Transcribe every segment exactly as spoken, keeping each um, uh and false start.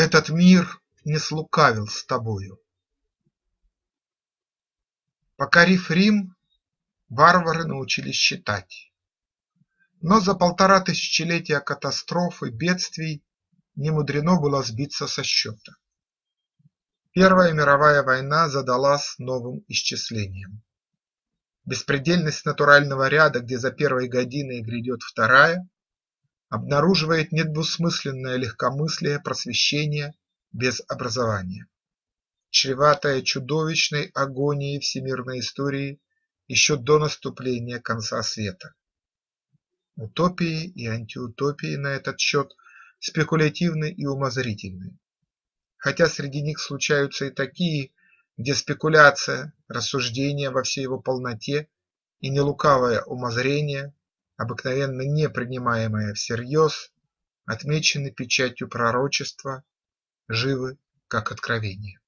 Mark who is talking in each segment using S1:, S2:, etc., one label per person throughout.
S1: этот мир не слукавил с тобою. Покорив Рим, варвары научились считать, но за полтора тысячелетия катастроф и бедствий немудрено было сбиться со счета. Первая мировая война задалась новым исчислением. Беспредельность натурального ряда, где за первой годиной грядет вторая, обнаруживает недвусмысленное легкомыслие просвещения без образования, чреватое чудовищной агонией всемирной истории еще до наступления конца света. Утопии и антиутопии на этот счет спекулятивны и умозрительны, хотя среди них случаются и такие, где спекуляция, рассуждение во всей его полноте и нелукавое умозрение, обыкновенно не принимаемое всерьез, отмечены печатью пророчества, живы как откровение.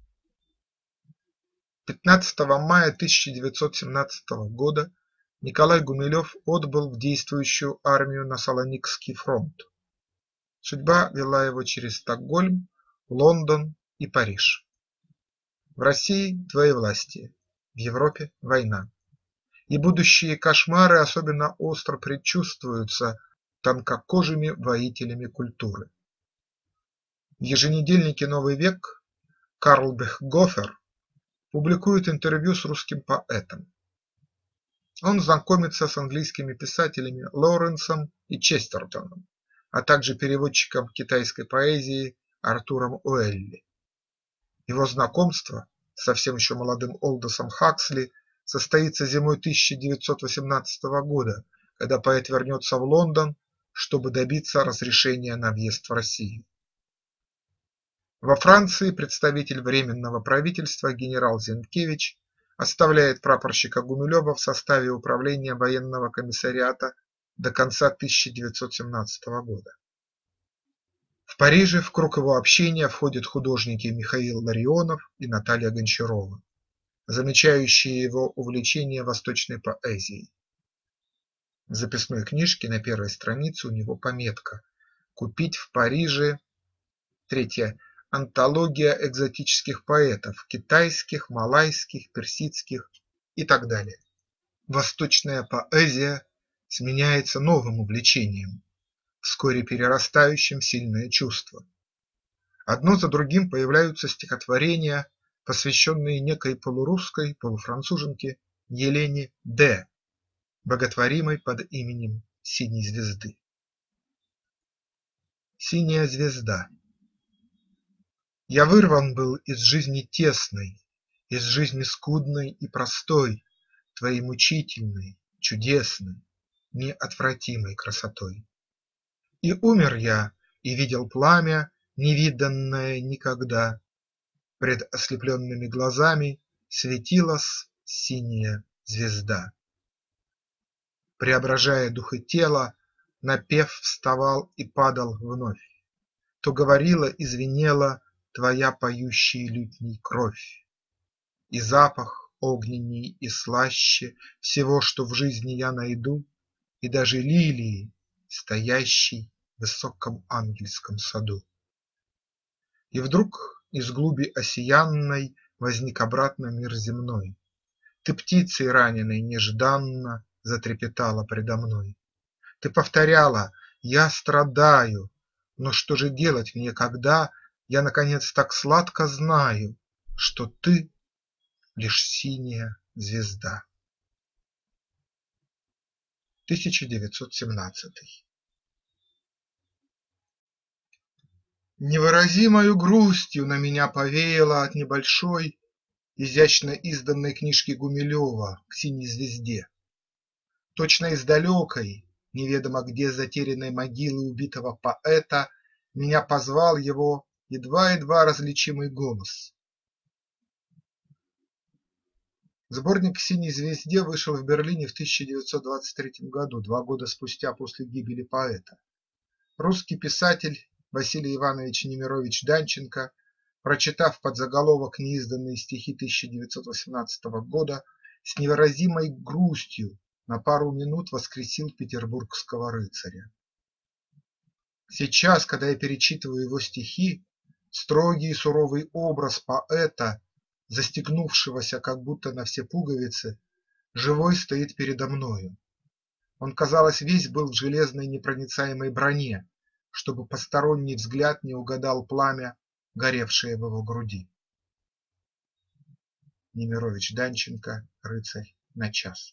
S1: пятнадцатого мая тысяча девятьсот семнадцатого года Николай Гумилев отбыл в действующую армию на Салоникский фронт. Судьба вела его через Стокгольм, Лондон и Париж. В России двоевластие, в Европе война, и будущие кошмары особенно остро предчувствуются тонкокожими воителями культуры. В еженедельнике «Новый век» Карл Бехгофер публикует интервью с русским поэтом. Он знакомится с английскими писателями Лоуренсом и Честертоном, а также переводчиком китайской поэзии Артуром Уэлли. Его знакомство с совсем еще молодым Олдосом Хаксли состоится зимой тысяча девятьсот восемнадцатого года, когда поэт вернется в Лондон, чтобы добиться разрешения на въезд в Россию. Во Франции представитель Временного правительства генерал Зенкевич оставляет прапорщика Гумилева в составе управления военного комиссариата до конца тысяча девятьсот семнадцатого года. В Париже в круг его общения входят художники Михаил Ларионов и Наталья Гончарова, замечающие его увлечение восточной поэзией. В записной книжке на первой странице у него пометка «Купить в Париже». Третье. Антология экзотических поэтов – китайских, малайских, персидских и так далее. Восточная поэзия сменяется новым увлечением, вскоре перерастающим в сильное чувство. Одно за другим появляются стихотворения, посвященные некой полурусской полуфранцуженке Елене Д., боготворимой под именем Синей звезды. Синяя звезда. Я вырван был из жизни тесной, из жизни скудной и простой, твоей мучительной, чудесной, неотвратимой красотой. И умер я, и видел пламя, невиданное никогда. Пред ослепленными глазами светилась синяя звезда. Преображая дух и тело, напев вставал и падал вновь. То говорила и звенела твоя поющая лютней кровь. И запах огненней и слаще всего, что в жизни я найду, и даже лилии, стоящей в высоком ангельском саду. И вдруг из глуби осиянной возник обратно мир земной. Ты птицей раненой нежданно затрепетала предо мной. Ты повторяла: я страдаю, но что же делать мне, когда я, наконец, так сладко знаю, что ты лишь синяя звезда. тысяча девятьсот семнадцатый. Невыразимою грустью на меня повеяло от небольшой, изящно изданной книжки Гумилева к синей звезде. Точно из далекой, неведомо где затерянной могилы убитого поэта меня позвал его едва-едва различимый голос. Сборник «К синей звезде» вышел в Берлине в тысяча девятьсот двадцать третьем году, два года спустя после гибели поэта. Русский писатель Василий Иванович Немирович Данченко, прочитав подзаголовок неизданные стихи тысяча девятьсот восемнадцатого года, с невыразимой грустью на пару минут воскресил петербургского рыцаря. Сейчас, когда я перечитываю его стихи, Строгий и суровый образ поэта, застегнувшегося как будто на все пуговицы, живой стоит передо мною. Он, казалось, весь был в железной непроницаемой броне, чтобы посторонний взгляд не угадал пламя, горевшее в его груди. Немирович Данченко, «Рыцарь на час».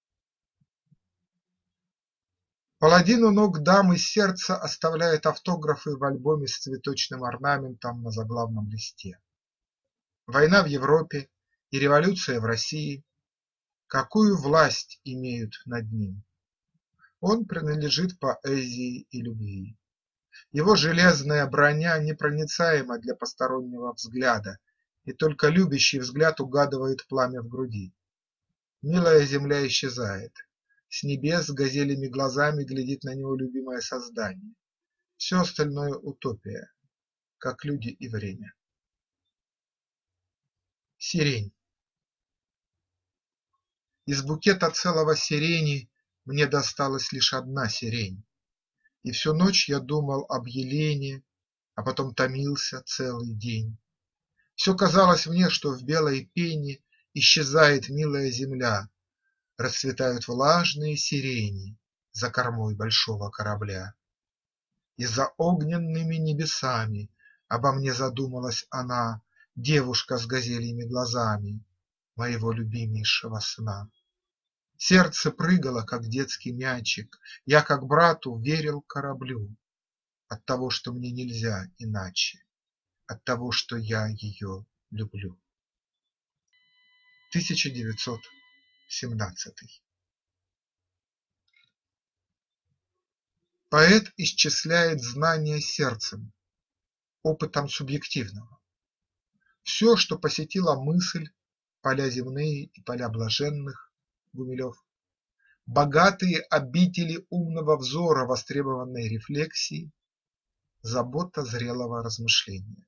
S1: Паладин у ног дамы сердца оставляет автографы в альбоме с цветочным орнаментом на заглавном листе. Война в Европе и революция в России какую власть имеют над ним? Он принадлежит поэзии и любви. Его железная броня непроницаема для постороннего взгляда, и только любящий взгляд угадывает пламя в груди. Милая земля исчезает. С небес газелями глазами глядит на него любимое создание. Все остальное утопия, как люди и время. Сирень. Из букета целого сирени мне досталась лишь одна сирень, и всю ночь я думал об Елене, а потом томился целый день. Все казалось мне, что в белой пене исчезает милая земля, расцветают влажные сирени за кормой большого корабля. И за огненными небесами обо мне задумалась она, девушка с газельями глазами моего любимейшего сна. Сердце прыгало, как детский мячик, я, как брату, верил кораблю, от того, что мне нельзя иначе, от того, что я ее люблю. тысяча девятьсот семнадцатый. Поэт исчисляет знания сердцем, опытом субъективного. Все, что посетила мысль, поля земные и поля блаженных, Гумилев, богатые обители умного взора, востребованной рефлексии, забота зрелого размышления.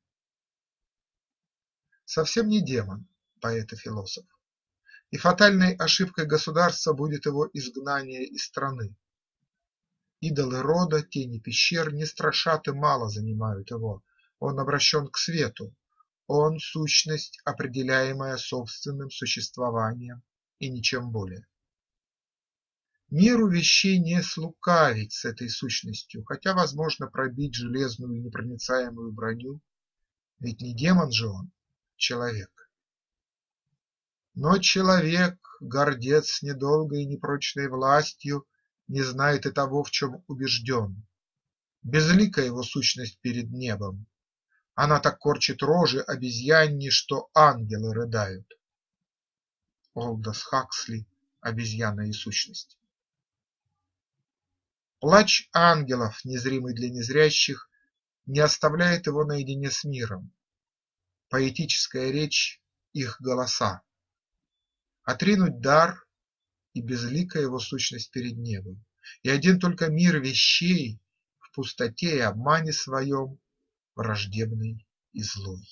S1: Совсем не демон, поэт и философ, и фатальной ошибкой государства будет его изгнание из страны. Идолы рода, тени пещер не страшат и мало занимают его, он обращен к свету, он сущность, определяемая собственным существованием и ничем более. Миру вещей не слукавить с этой сущностью, хотя возможно пробить железную непроницаемую броню, ведь не демон же он, человек. Но человек, гордец недолгой и непрочной властью, не знает и того, в чем убежден. Безлика его сущность перед небом, она так корчит рожи обезьяньи, что ангелы рыдают. Олдос Хаксли, «Обезьяна и сущность». Плач ангелов, незримый для незрящих, не оставляет его наедине с миром. Поэтическая речь – их голоса. Отринуть дар и безлика его сущность перед небом, и один только мир вещей в пустоте и обмане своем враждебный и злой.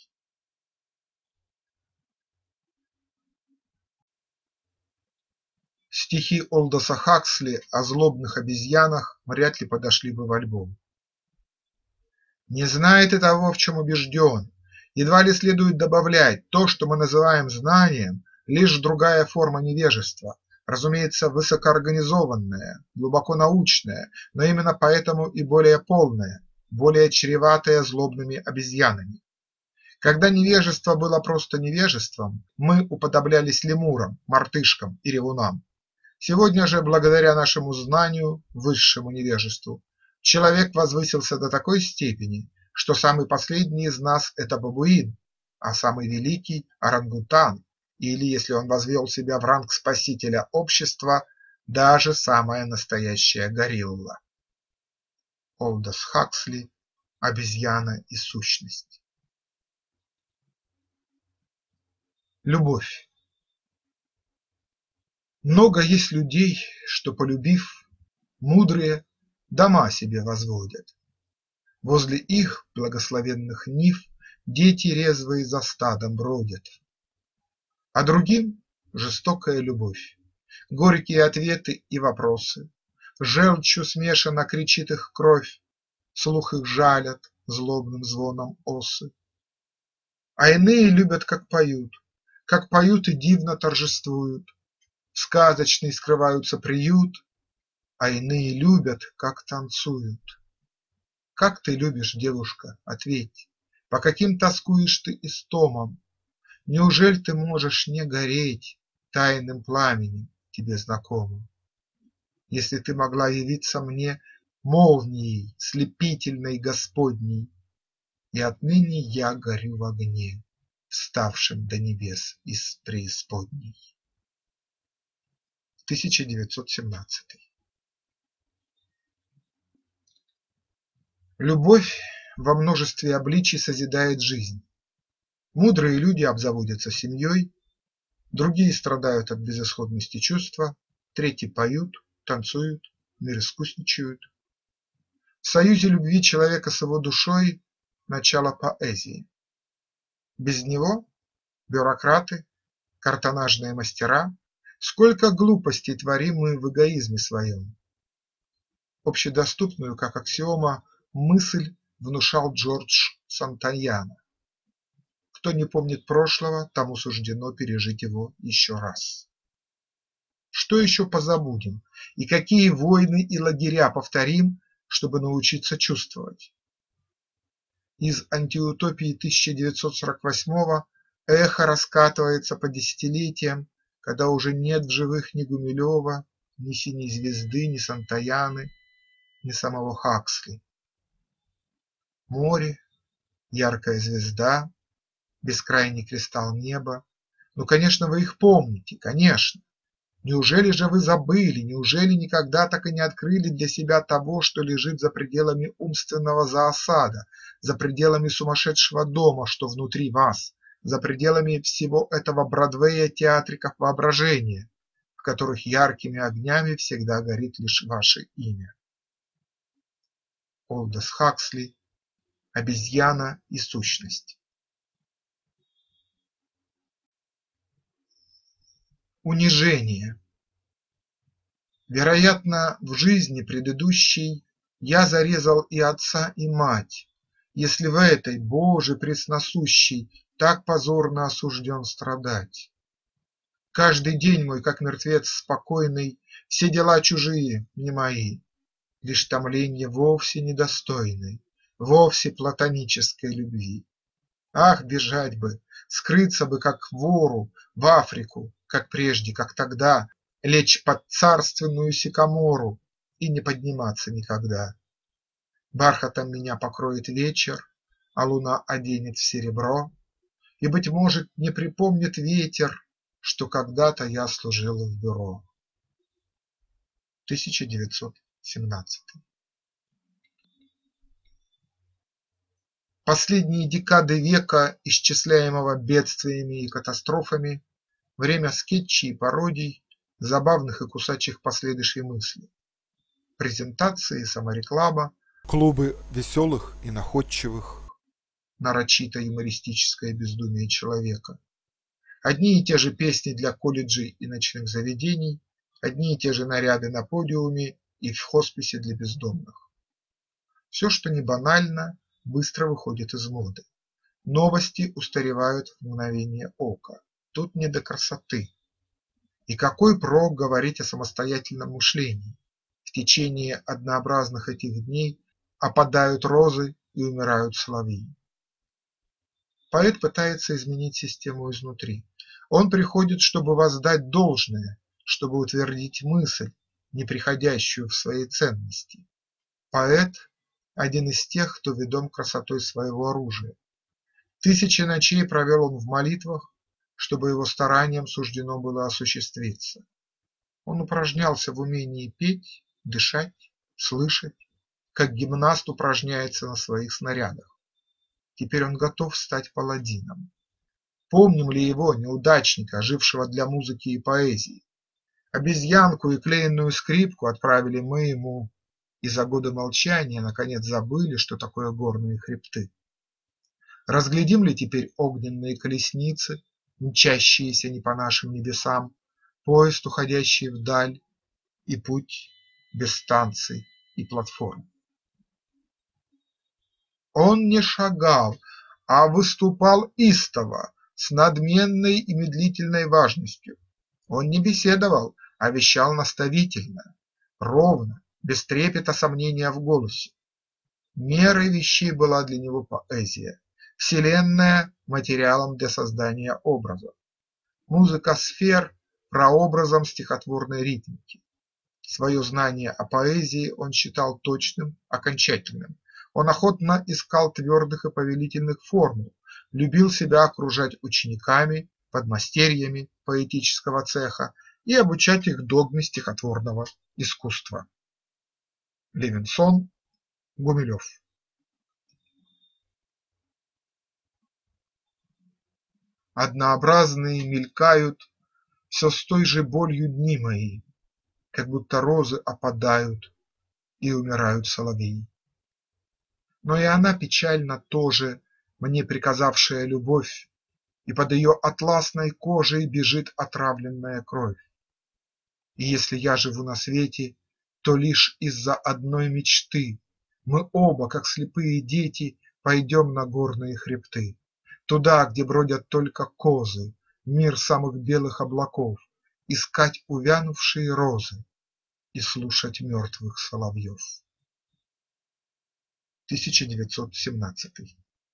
S1: Стихи Олдоса Хаксли о злобных обезьянах вряд ли подошли бы в альбом. Не знает и того, в чем убежден, едва ли следует добавлять то, что мы называем знанием, лишь другая форма невежества, разумеется, высокоорганизованная, глубоко научная, но именно поэтому и более полная, более чреватая злобными обезьянами. Когда невежество было просто невежеством, мы уподоблялись лемурам, мартышкам и ревунам. Сегодня же, благодаря нашему знанию, высшему невежеству, человек возвысился до такой степени, что самый последний из нас – это бабуин, а самый великий – орангутан, или, если он возвел себя в ранг спасителя общества, даже самая настоящая горилла. Олдос Хаксли, «Обезьяна и сущность». Любовь. Много есть людей, что, полюбив, мудрые дома себе возводят. Возле их благословенных нив дети резвые за стадом бродят. А другим жестокая любовь, горькие ответы и вопросы, желчью смешана кричит их кровь, слух их жалят злобным звоном осы. А иные любят, как поют, как поют и дивно торжествуют, в сказочный скрываются приют, а иные любят, как танцуют. Как ты любишь, девушка, ответь, по каким тоскуешь ты истомам? Неужель ты можешь не гореть тайным пламенем тебе знакомым? Если ты могла явиться мне молнией слепительной Господней, и отныне я горю в огне, вставшем до небес из преисподней. тысяча девятьсот семнадцатый. Любовь во множестве обличий созидает жизнь. Мудрые люди обзаводятся семьей, другие страдают от безысходности чувства, третьи поют, танцуют, мироискусничают. В союзе любви человека с его душой начало поэзии. Без него бюрократы, картонажные мастера, сколько глупостей творим мы в эгоизме своем. Общедоступную, как аксиома, мысль внушал Джордж Сантаяна: кто не помнит прошлого, тому суждено пережить его еще раз. Что еще позабудем, и какие войны и лагеря повторим, чтобы научиться чувствовать? Из антиутопии тысяча девятьсот сорок восьмого эхо раскатывается по десятилетиям, когда уже нет в живых ни Гумилева, ни Синей звезды, ни Сантаяны, ни самого Хаксли. Море, яркая звезда, бескрайний кристалл неба. Ну, конечно, вы их помните, конечно. Неужели же вы забыли, неужели никогда так и не открыли для себя того, что лежит за пределами умственного зоосада, за пределами сумасшедшего дома, что внутри вас, за пределами всего этого Бродвея театриков воображения, в которых яркими огнями всегда горит лишь ваше имя? Олдос Хаксли. Обезьяна и сущность. Унижение. Вероятно, в жизни предыдущей я зарезал и отца, и мать, если в этой, Боже пресносущей, так позорно осужден страдать. Каждый день мой, как мертвец спокойный, все дела чужие, не мои, лишь томленье вовсе недостойной, вовсе платонической любви. Ах, бежать бы, скрыться бы, как вору, в Африку, как прежде, как тогда, лечь под царственную сикамору и не подниматься никогда. Бархатом меня покроет вечер, а луна оденет в серебро, и, быть может, не припомнит ветер, что когда-то я служил в бюро. тысяча девятьсот семнадцатый. Последние декады века, исчисляемого бедствиями и катастрофами, время скетчей и пародий, забавных и кусачих последующей мысли, презентации, самореклама,
S2: клубы веселых и находчивых,
S1: нарочито юмористическое бездумие человека, одни и те же песни для колледжей и ночных заведений, одни и те же наряды на подиуме и в хосписе для бездомных. Все, что не банально, быстро выходит из моды. Новости устаревают в мгновение ока. Тут не до красоты. И какой прок говорить о самостоятельном мышлении? В течение однообразных этих дней опадают розы и умирают соловьи. Поэт пытается изменить систему изнутри. Он приходит, чтобы воздать должное, чтобы утвердить мысль, не приходящую в своей ценности. Поэт – один из тех, кто ведом красотой своего оружия. Тысячи ночей провел он в молитвах, чтобы его стараниям суждено было осуществиться. Он упражнялся в умении петь, дышать, слышать, как гимнаст упражняется на своих снарядах. Теперь он готов стать паладином. Помним ли его, неудачника, жившего для музыки и поэзии? Обезьянку и клеенную скрипку отправили мы ему, и за годы молчания наконец забыли, что такое горные хребты. Разглядим ли теперь огненные колесницы, мчащиеся не по нашим небесам, поезд, уходящий вдаль, и путь без станций и платформ? Он не шагал, а выступал истово, с надменной и медлительной важностью. Он не беседовал, а вещал наставительно, ровно, без трепета сомнения в голосе. Мерой вещей была для него поэзия, вселенная материалом для создания образов, музыка сфер прообразом стихотворной ритмики. Свое знание о поэзии он считал точным, окончательным. Он охотно искал твердых и повелительных формул, любил себя окружать учениками, подмастерьями поэтического цеха и обучать их догме стихотворного искусства. Левинсон, Гумилев. Однообразные мелькают все с той же болью дни мои, как будто розы опадают и умирают соловьи. Но и она печальна тоже, мне приказавшая любовь, и под ее атласной кожей бежит отравленная кровь. И если я живу на свете, то лишь из-за одной мечты: мы оба, как слепые дети, пойдем на горные хребты, туда, где бродят только козы, мир самых белых облаков, искать увянувшие розы и слушать мертвых соловьев. тысяча девятьсот семнадцатый.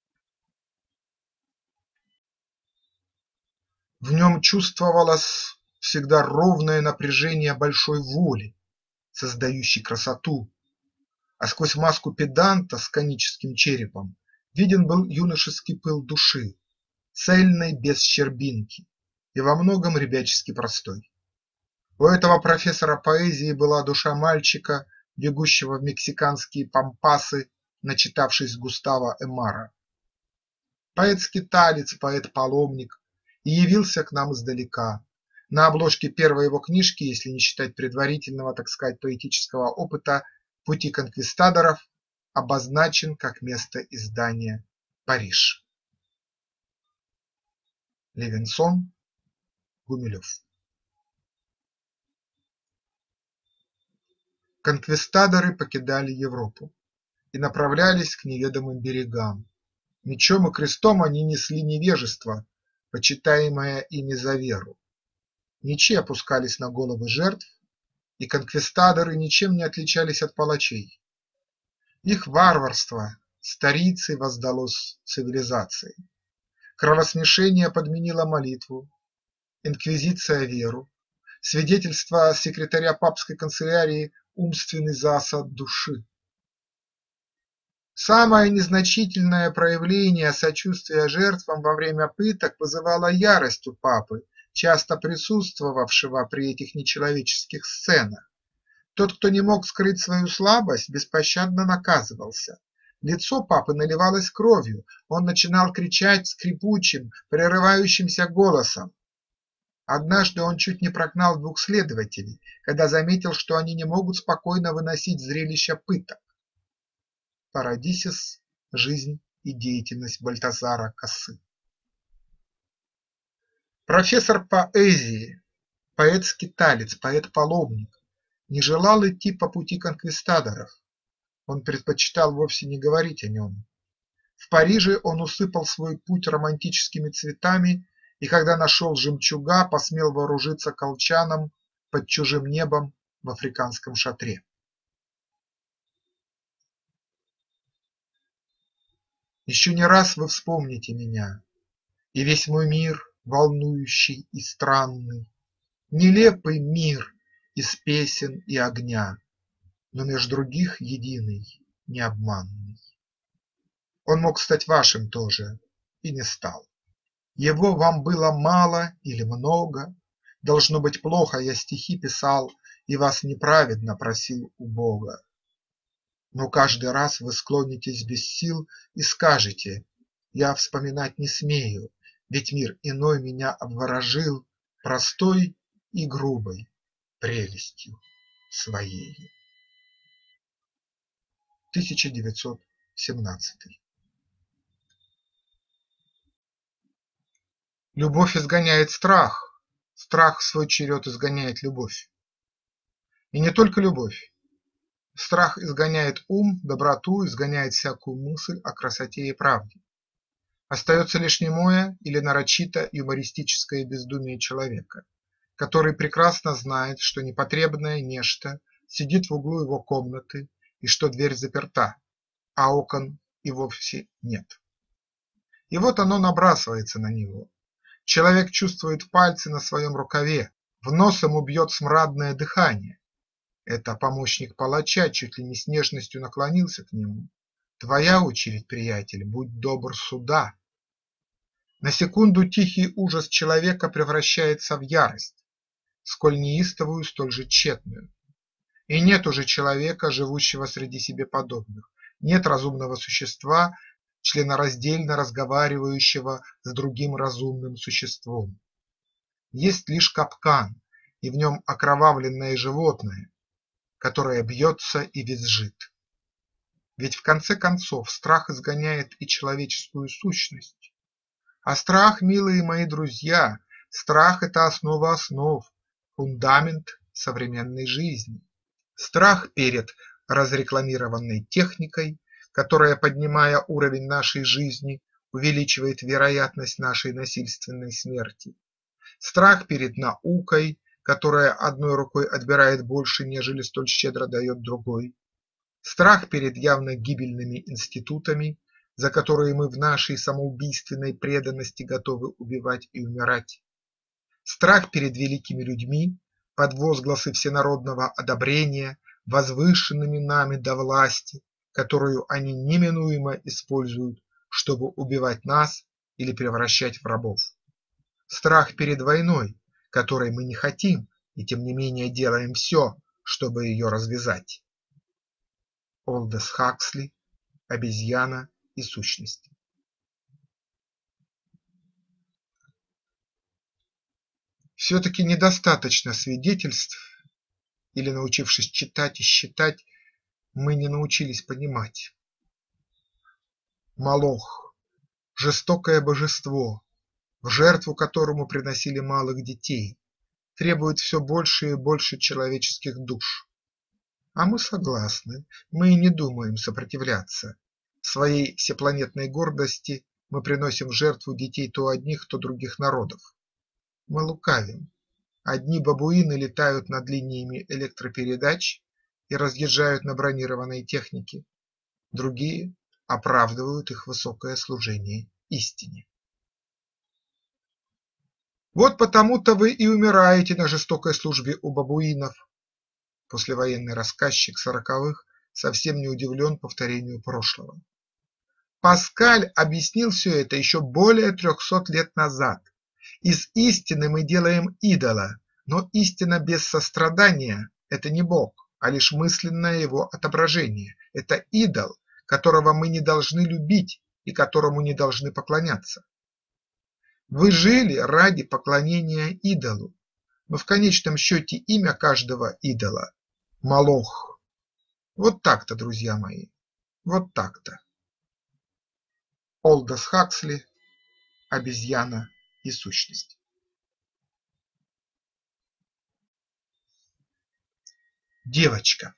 S1: В нем чувствовалось всегда ровное напряжение большой воли, создающей красоту, а сквозь маску педанта с коническим черепом виден был юношеский пыл души, цельной без щербинки и во многом ребячески простой. У этого профессора поэзии была душа мальчика, бегущего в мексиканские пампасы, начитавшись Густава Эмара. Поэт-скиталец, поэт-паломник, и явился к нам издалека. На обложке первой его книжки, если не считать предварительного, так сказать, поэтического опыта «Пути конквистадоров», обозначен как место издания Париж. Левинсон, Гумилев. Конквистадоры покидали Европу и направлялись к неведомым берегам. Мечом и крестом они несли невежество, почитаемое ими за веру. Мечи опускались на головы жертв, и конквистадоры ничем не отличались от палачей. Их варварство старицей воздалось цивилизации. Кровосмешение подменило молитву, инквизиция – веру, свидетельство секретаря папской канцелярии – умственный засад души. Самое незначительное проявление сочувствия жертвам во время пыток вызывало ярость у папы, часто присутствовавшего при этих нечеловеческих сценах. Тот, кто не мог скрыть свою слабость, беспощадно наказывался. Лицо папы наливалось кровью, он начинал кричать скрипучим, прерывающимся голосом. Однажды он чуть не прогнал двух следователей, когда заметил, что они не могут спокойно выносить зрелище пыток. Парадисис. Жизнь и деятельность Бальтазара Кассы. Профессор поэзии, поэт-скиталец, поэт-паломник не желал идти по пути конквистадоров. Он предпочитал вовсе не говорить о нем. В Париже он усыпал свой путь романтическими цветами и, когда нашел жемчуга, посмел вооружиться колчаном под чужим небом в африканском шатре. Еще не раз вы вспомните меня, и весь мой мир, волнующий и странный, нелепый мир из песен и огня, но меж других единый, необманный. Он мог стать вашим тоже, и не стал. Его вам было мало или много, должно быть, плохо я стихи писал и вас неправедно просил у Бога. Но каждый раз вы склонитесь без сил и скажете: я вспоминать не смею, ведь мир иной меня обворожил простой и грубой прелестью своей. тысяча девятьсот семнадцатый. Любовь изгоняет страх, страх в свой черед изгоняет любовь. И не только любовь. Страх изгоняет ум, доброту, изгоняет всякую мысль о красоте и правде. Остается лишь немое или нарочито юмористическое бездумие человека, который прекрасно знает, что непотребное нечто сидит в углу его комнаты и что дверь заперта, а окон и вовсе нет. И вот оно набрасывается на него. Человек чувствует пальцы на своем рукаве, в нос ему бьет смрадное дыхание. Это помощник палача чуть ли не с нежностью наклонился к нему. Твоя очередь, приятель, будь добр, суда. На секунду тихий ужас человека превращается в ярость, сколь неистовую, столь же тщетную. И нет уже человека, живущего среди себе подобных, нет разумного существа, членораздельно разговаривающего с другим разумным существом. Есть лишь капкан, и в нем окровавленное животное, которое бьется и визжит. Ведь в конце концов страх изгоняет и человеческую сущность. А страх, милые мои друзья, страх – это основа основ, фундамент современной жизни. Страх перед разрекламированной техникой, которая, поднимая уровень нашей жизни, увеличивает вероятность нашей насильственной смерти. Страх перед наукой, которая одной рукой отбирает больше, нежели столь щедро дает другой. Страх перед явно гибельными институтами, за которые мы в нашей самоубийственной преданности готовы убивать и умирать. Страх перед великими людьми, под возгласы всенародного одобрения, возвышенными нами до власти, которую они неминуемо используют, чтобы убивать нас или превращать в рабов. Страх перед войной, которой мы не хотим и тем не менее делаем все, чтобы ее развязать. Олдос Хаксли «Обезьяна и сущность». Все-таки недостаточно свидетельств, или, научившись читать и считать, мы не научились понимать. Молох – жестокое божество, в жертву которому приносили малых детей, требует все больше и больше человеческих душ. А мы согласны, мы и не думаем сопротивляться. Своей всепланетной гордости мы приносим в жертву детей то одних, то других народов. Мы лукавим. Одни бабуины летают над линиями электропередач и разъезжают на бронированной технике, другие оправдывают их высокое служение истине. Вот потому-то вы и умираете на жестокой службе у бабуинов. Послевоенный рассказчик сороковых совсем не удивлен повторению прошлого. Паскаль объяснил все это еще более трехсот лет назад. Из истины мы делаем идола, но истина без сострадания – это не Бог, а лишь мысленное его отображение. Это идол, которого мы не должны любить и которому не должны поклоняться. Вы жили ради поклонения идолу, но в конечном счете имя каждого идола – Молох. Вот так-то, друзья мои, вот так-то. Олдос Хаксли «Обезьяна и сущность». Девочка.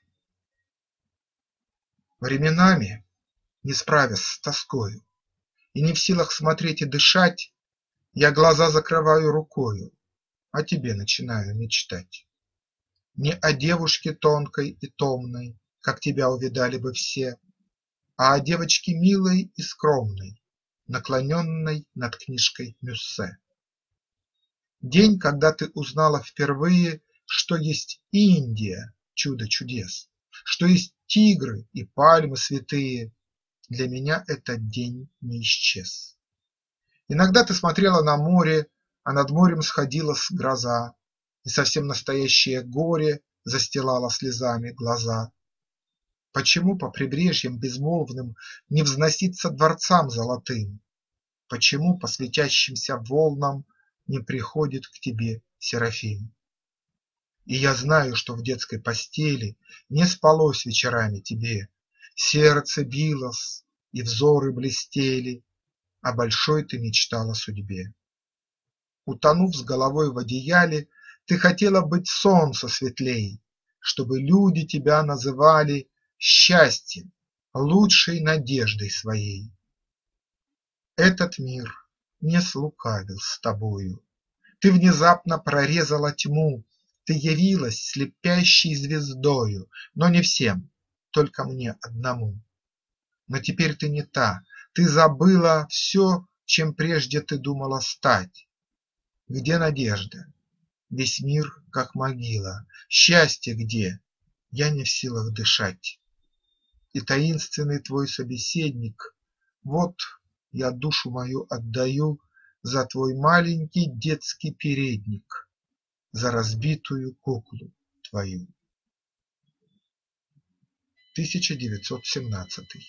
S1: Временами, не справясь с тоскою и не в силах смотреть и дышать, я глаза закрываю рукою, о тебе начинаю мечтать. Не о девушке тонкой и томной, как тебя увидали бы все, а о девочке милой и скромной, наклоненной над книжкой Мюссе. День, когда ты узнала впервые, что есть Индия, чудо чудес, что есть тигры и пальмы святые, для меня этот день не исчез. Иногда ты смотрела на море, а над морем сходилась гроза, и совсем настоящее горе застилало слезами глаза. Почему по прибрежьям безмолвным не взноситься дворцам золотым? Почему по светящимся волнам не приходит к тебе Серафим? И я знаю, что в детской постели не спалось вечерами тебе, сердце билось и взоры блестели, а большой ты мечтала судьбе. Утонув с головой в одеяле, ты хотела быть солнце светлей, чтобы люди тебя называли счастьем, лучшей надеждой своей. Этот мир не слукавил с тобою, ты внезапно прорезала тьму, ты явилась слепящей звездою, но не всем, только мне одному. Но теперь ты не та, ты забыла все, чем прежде ты думала стать. Где надежда? Весь мир как могила, счастье где? Я не в силах дышать. И таинственный твой собеседник, вот я душу мою отдаю за твой маленький детский передник, за разбитую куклу твою. тысяча девятьсот семнадцатый.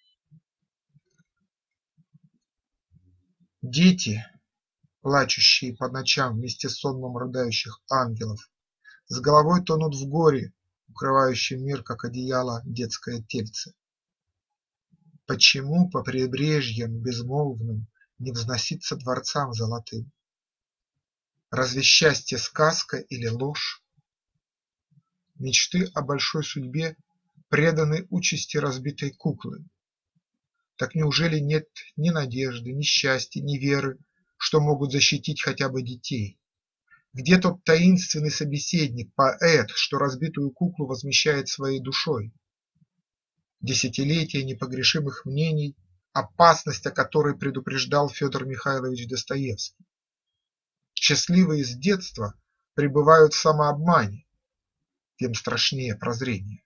S1: Дети, плачущие по ночам вместе с сонмом рыдающих ангелов, с головой тонут в горе, укрывающем мир, как одеяло, детское тельце. Почему по прибрежьям безмолвным не взноситься дворцам золотым? Разве счастье сказка или ложь? Мечты о большой судьбе преданы участи разбитой куклы. Так неужели нет ни надежды, ни счастья, ни веры, что могут защитить хотя бы детей? Где тот таинственный собеседник, поэт, что разбитую куклу возмещает своей душой? Десятилетия непогрешимых мнений, опасность, о которой предупреждал Федор Михайлович Достоевский. Счастливые с детства пребывают в самообмане, тем страшнее прозрение.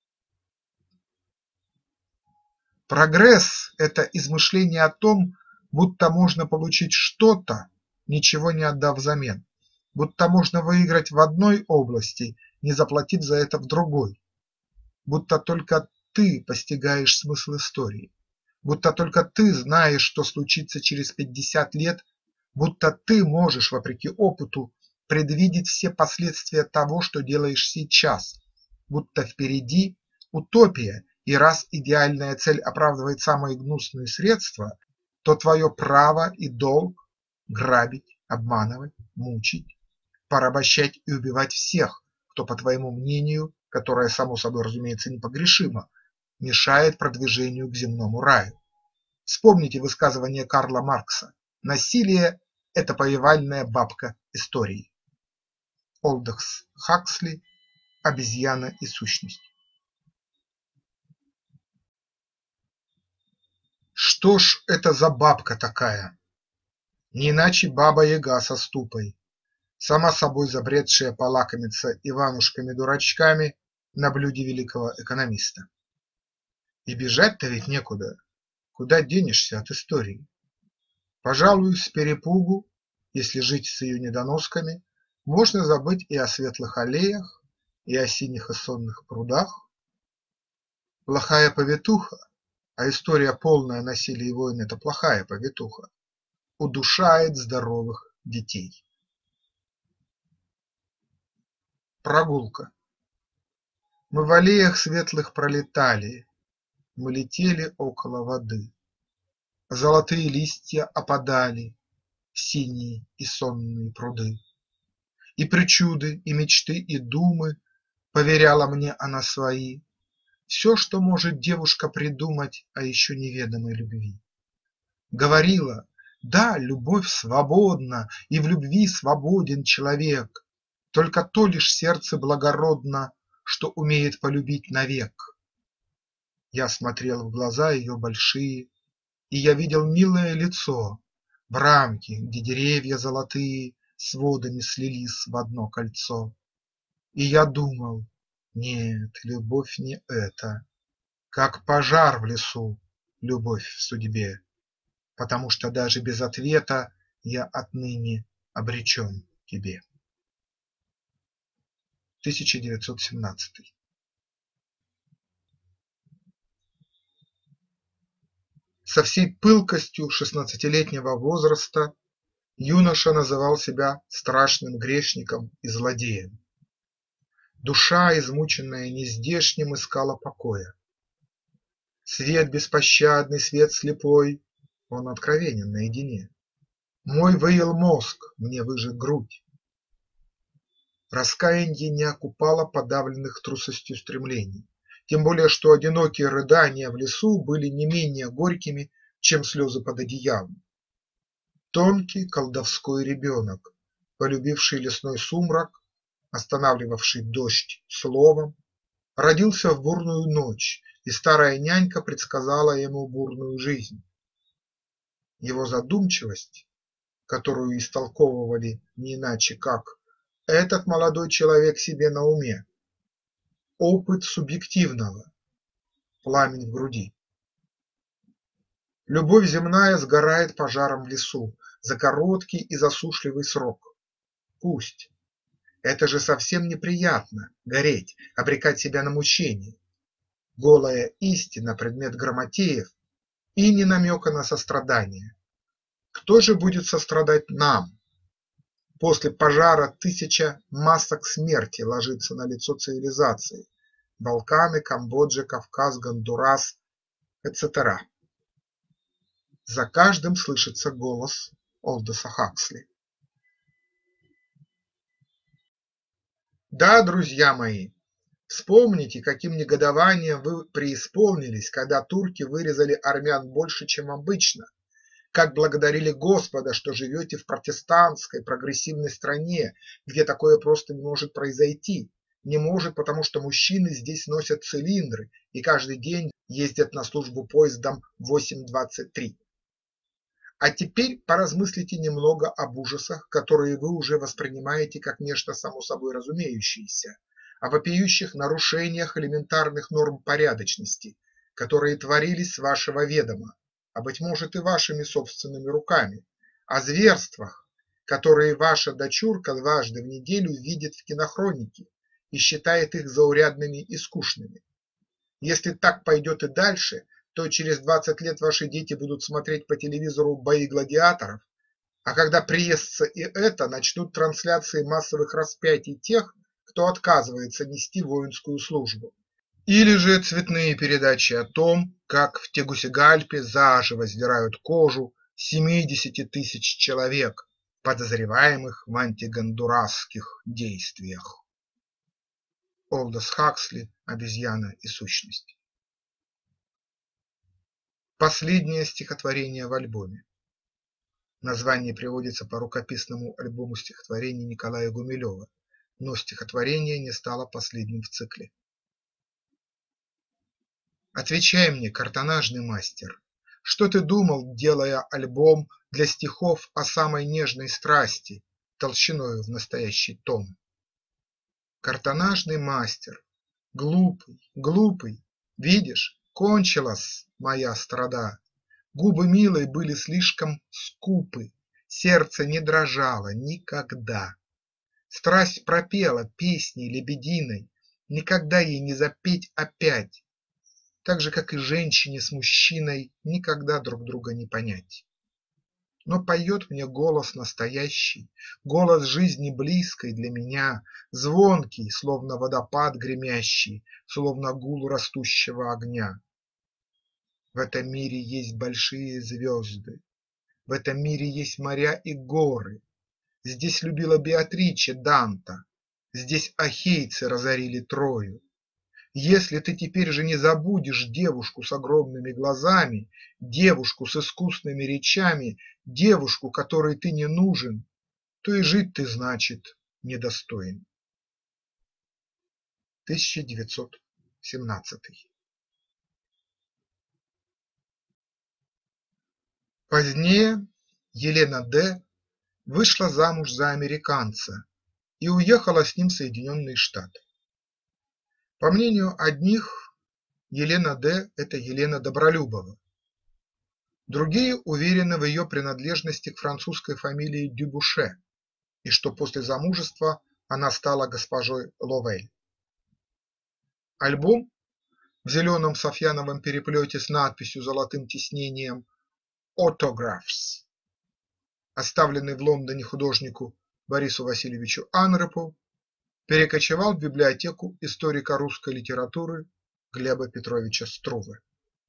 S1: Прогресс – это измышление о том, будто можно получить что-то, ничего не отдав взамен, будто можно выиграть в одной области, не заплатив за это в другой, будто только ты постигаешь смысл истории, будто только ты знаешь, что случится через пятьдесят лет, будто ты можешь, вопреки опыту, предвидеть все последствия того, что делаешь сейчас, будто впереди утопия, и раз идеальная цель оправдывает самые гнусные средства, то твое право и долг грабить, обманывать, мучить, порабощать и убивать всех, кто, по твоему мнению, которое, само собой разумеется, непогрешимо, мешает продвижению к земному раю. Вспомните высказывание Карла Маркса: насилие – это повивальная бабка истории. Олдохс Хаксли, «Обезьяна и сущность». Что ж это за бабка такая? Не иначе баба-яга со ступой, сама собой забредшая полакомиться Иванушками-дурачками на блюде великого экономиста. И бежать-то ведь некуда, куда денешься от истории. Пожалуй, с перепугу, если жить с ее недоносками, можно забыть и о светлых аллеях, и о синих и сонных прудах. Плохая повитуха, а история полная насилия и войн – это плохая повитуха, удушает здоровых детей. Прогулка. Мы в аллеях светлых пролетали, мы летели около воды. Золотые листья опадали в синие и сонные пруды. И причуды, и мечты, и думы поверяла мне она свои, все, что может девушка придумать о еще неведомой любви. Говорила: да, любовь свободна, и в любви свободен человек, только то лишь сердце благородно, что умеет полюбить навек. Я смотрел в глаза ее большие, и я видел милое лицо в рамке, где деревья золотые с водами слились в одно кольцо. И я думал: нет, любовь не это, как пожар в лесу, любовь в судьбе, потому что даже без ответа я отныне обречен тебе. тысяча девятьсот семнадцатый. Со всей пылкостью шестнадцатилетнего возраста юноша называл себя страшным грешником и злодеем. Душа, измученная нездешним, искала покоя. Свет беспощадный, свет слепой, он откровенен наедине. Мой выел мозг, мне выжег грудь. Раскаянье не окупало подавленных трусостью стремлений, тем более что одинокие рыдания в лесу были не менее горькими, чем слезы под одеялом. Тонкий колдовской ребенок, полюбивший лесной сумрак, останавливавший дождь словом, родился в бурную ночь, и старая нянька предсказала ему бурную жизнь. Его задумчивость, которую истолковывали не иначе как «этот молодой человек себе на уме», опыт субъективного, пламень в груди. Любовь земная сгорает пожаром в лесу за короткий и засушливый срок. Пусть. Это же совсем неприятно – гореть, обрекать себя на мучение. Голая истина – предмет грамотеев и ни намека на сострадание. Кто же будет сострадать нам? После пожара тысяча масок смерти ложится на лицо цивилизации – Балканы, Камбоджа, Кавказ, Гондурас, et cetera. За каждым слышится голос Олдоса Хаксли. Да, друзья мои, вспомните, каким негодованием вы преисполнились, когда турки вырезали армян больше, чем обычно, как благодарили Господа, что живете в протестантской прогрессивной стране, где такое просто не может произойти. Не может, потому что мужчины здесь носят цилиндры и каждый день ездят на службу поездом восемь двадцать три. А теперь поразмыслите немного об ужасах, которые вы уже воспринимаете как нечто само собой разумеющееся, о вопиющих нарушениях элементарных норм порядочности, которые творились с вашего ведома, а быть может и вашими собственными руками, о зверствах, которые ваша дочурка дважды в неделю видит в кинохронике и считает их заурядными и скучными. Если так пойдет и дальше, то через двадцать лет ваши дети будут смотреть по телевизору бои гладиаторов, а когда приестся и это, начнут трансляции массовых распятий тех, кто отказывается нести воинскую службу. Или же цветные передачи о том, как в Тегусигальпе заживо сдирают кожу семидесяти тысяч человек, подозреваемых в антигондурасских действиях. Олдос Хаксли «Обезьяна и сущность». Последнее стихотворение в альбоме. Название приводится по рукописному альбому стихотворений Николая Гумилева, но стихотворение не стало последним в цикле. Отвечай мне, картонажный мастер, что ты думал, делая альбом для стихов о самой нежной страсти, толщиною в настоящий том? Картонажный мастер, глупый, глупый, видишь, кончилась моя страда. Губы милой были слишком скупы, сердце не дрожало никогда. Страсть пропела песней лебединой, никогда ей не запеть опять, так же, как и женщине с мужчиной никогда друг друга не понять. Но поет мне голос настоящий, голос жизни близкой для меня, звонкий, словно водопад гремящий, словно гул растущего огня. В этом мире есть большие звезды, в этом мире есть моря и горы. Здесь любила Беатриче Данта, здесь ахейцы разорили Трою. Если ты теперь же не забудешь девушку с огромными глазами, девушку с искусными речами, девушку, которой ты не нужен, то и жить ты, значит, недостоин. тысяча девятьсот семнадцатый. Позднее Елена Д. вышла замуж за американца и уехала с ним в Соединенные Штаты. По мнению одних, Елена Д. – это Елена Добролюбова, другие уверены в ее принадлежности к французской фамилии Дюбуше и что после замужества она стала госпожой Ловель. Альбом в зеленом софьяновом переплете с надписью золотым тиснением «Autographs», оставленный в Лондоне художнику Борису Васильевичу Анропу, перекочевал в библиотеку историка русской литературы Глеба Петровича Струве.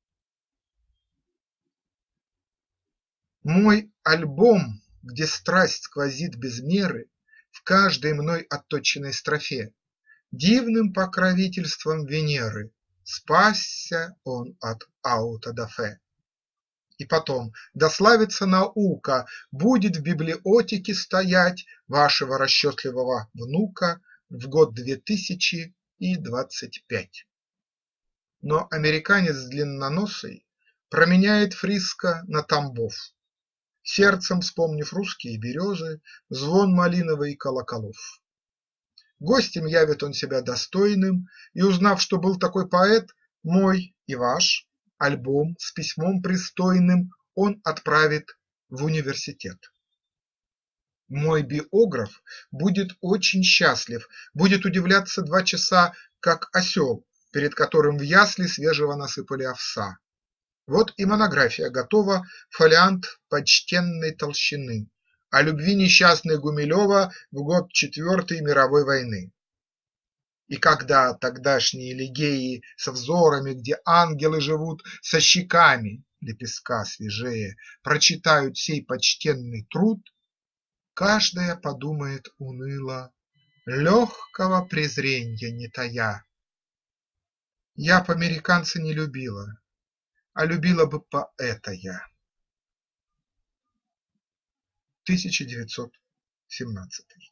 S1: Мой альбом, где страсть сквозит без меры в каждой мной отточенной строфе, дивным покровительством Венеры спасся он от ауто-да-фе. И потом: да славится наука, будет в библиотеке стоять вашего расчетливого внука в год две тысячи и двадцать пять. Но американец длинноносый променяет Фриско на Тамбов, сердцем вспомнив русские березы, звон малиновый колоколов. Гостем явит он себя достойным, и, узнав, что был такой поэт, мой и ваш альбом с письмом пристойным он отправит в университет. Мой биограф будет очень счастлив, будет удивляться два часа, как осел, перед которым в ясли свежего насыпали овса. Вот и монография готова, фолиант почтенной толщины, о любви несчастной Гумилева в год Четвертой мировой войны. И когда тогдашние легеи со взорами, где ангелы живут, со щеками лепестка свежее, прочитают сей почтенный труд, каждая подумает уныло, легкого презренья не тая: я б американца не любила, а любила бы поэта я. тысяча девятьсот семнадцатый